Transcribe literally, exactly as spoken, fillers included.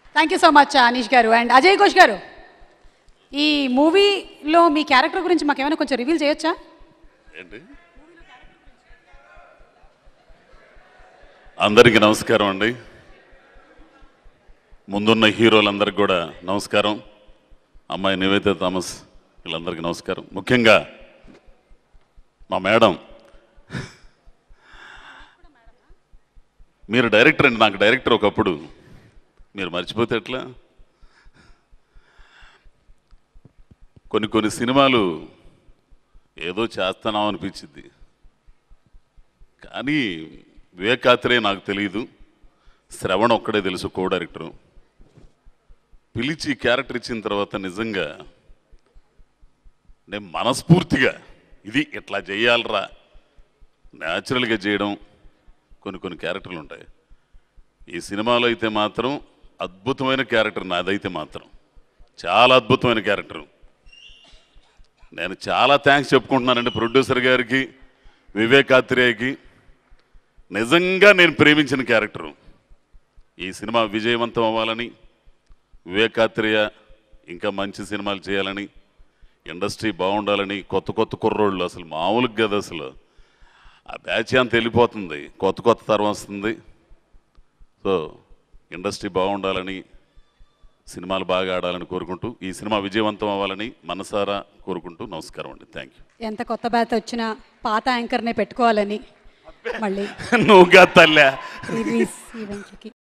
Thank you so much Anish garu. And Ajay Ghosh గారు, ఈ మూవీలో మీ క్యారెక్టర్ గురించి మాకు ఏమైనా కొంచెం రివీల్ చేయొచ్చా? ఏంటి? అందరికీ నమస్కారం అండి. ముందున్న హీరోలందరికీ కూడా నమస్కారం. అమ్మాయి నివేదిత థామస్ వీళ్ళందరికీ నమస్కారం. ముఖ్యంగా మా మేడం, మీరు డైరెక్టర్ అండి, నాకు డైరెక్టర్ ఒకప్పుడు, మీరు మర్చిపోతే ఎట్లా? కొన్ని కొన్ని సినిమాలు ఏదో చేస్తున్నాం అనిపించింది, కానీ వివేకాత్రే నాకు తెలియదు, శ్రవణ్ ఒక్కడే తెలుసు కో డైరెక్టరు. పిలిచి క్యారెక్టర్ ఇచ్చిన తర్వాత నిజంగా నేను మనస్ఫూర్తిగా ఇది ఇట్లా చేయాలరా, న్యాచురల్గా చేయడం. కొన్ని కొన్ని క్యారెక్టర్లు ఉంటాయి. ఈ సినిమాలో అయితే మాత్రం అద్భుతమైన క్యారెక్టర్ నాదైతే మాత్రం చాలా అద్భుతమైన క్యారెక్టరు. నేను చాలా థ్యాంక్స్ చెప్పుకుంటున్నానండి ప్రొడ్యూసర్ గారికి, వివేకాత్రేయకి. నిజంగా నేను ప్రేమించిన క్యారెక్టరు. ఈ సినిమా విజయవంతం అవ్వాలని, వివేకాత్రేయ ఇంకా మంచి సినిమాలు చేయాలని, ఇండస్ట్రీ బాగుండాలని, కొత్త కొత్త కుర్రోళ్ళు అసలు మామూలుగా కదా, అసలు ఆ బ్యాచ్ అంత వెళ్ళిపోతుంది, కొత్త కొత్త తరం వస్తుంది. సో ఇండస్ట్రీ బాగుండాలని, సినిమాలు బాగా ఆడాలని కోరుకుంటూ, ఈ సినిమా విజయవంతం అవ్వాలని మనసారా కోరుకుంటూ నమస్కారం అండి. Thank you. ఎంత కొత్త బ్యాచ్ వచ్చినా పాత యాంకర్నే పెట్టుకోవాలని మళ్ళీ నువ్వుగా తల్లా.